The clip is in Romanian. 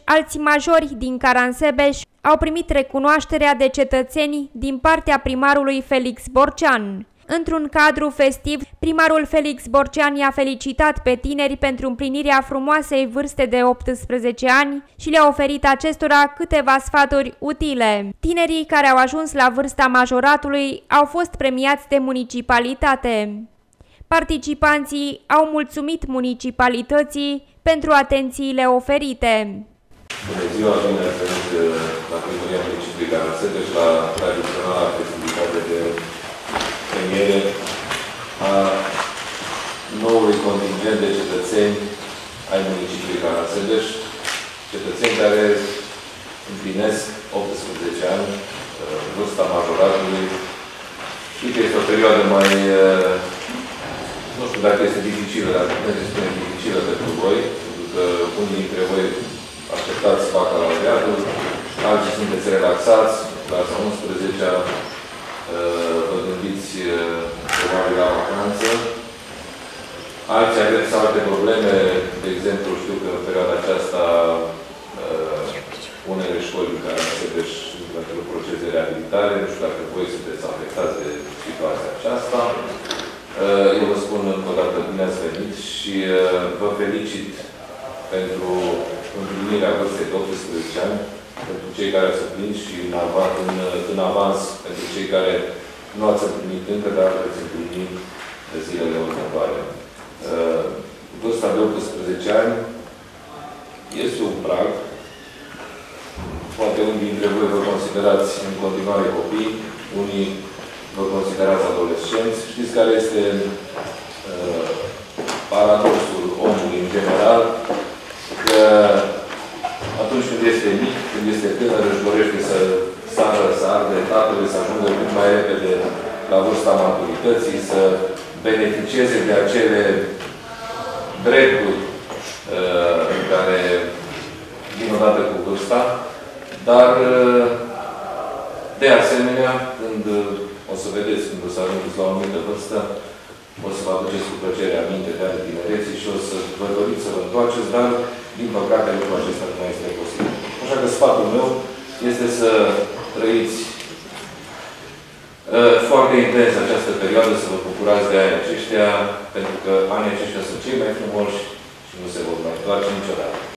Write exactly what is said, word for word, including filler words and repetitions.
alți majori din Caransebeș au primit recunoașterea de cetățeni din partea primarului Felix Borcean. Într-un cadru festiv, primarul Felix Borcean i-a felicitat pe tineri pentru împlinirea frumoasei vârste de optsprezece ani și le-a oferit acestora câteva sfaturi utile. Tinerii care au ajuns la vârsta majoratului au fost premiați de municipalitate. Participanții au mulțumit municipalității pentru atențiile oferite. Bună ziua, bine ați venit la Primăria Municipiului Caransebeș la tradiționala festivitate de premiere a noului contingent de cetățeni ai municipiului Caransebeș, cetățeni care împlinesc optsprezece ani, vârsta majoratului. Știu că este o perioadă mai, nu știu dacă este dificilă, dar putem să spunem dificilă pentru voi, pentru că unii dintre voi așteptați bacalaureatul, alții sunteți relaxați, clasa a unsprezecea, vă gândiți probabil la vacanță. Alții aveți alte probleme, de exemplu, știu că în perioada aceasta unele școli în care se deci pentru proces de reabilitare, nu știu dacă voi sunteți afectați de situația aceasta. Eu vă spun încă o dată bine ați venit și vă felicit pentru împlinirea vârstei de optsprezece ani, pentru cei care ați împlinit și în, av în, în avans pentru cei care nu ați împlinit încă, dar ați împlinit zilele următoare. Vârsta de optsprezece ani este un prag. Poate unii dintre voi vă considerați în continuare copii, unii vă considerați adolescenți. Știți care este uh, paradoxul omului în general? Că atunci când este mic, când este tânăr, își dorește să sară, să arde etapele, să ajungă cât mai repede la vârsta maturității, să beneficieze de acele drepturi uh, care vin odată cu vârsta, dar de asemenea, când o să vedeți, când o să ajungeți la o anumită vârstă, o să vă aduceți cu plăcere aminte de ani tinereții și o să vă doriți să vă întoarceți, dar, din păcate, lucrul acesta nu mai este posibil. Așa că sfatul meu este să trăiți uh, foarte intens această perioadă, să vă bucurați de anii aceștia, pentru că anii aceștia sunt cei mai frumoși și nu se vor mai întoarce niciodată.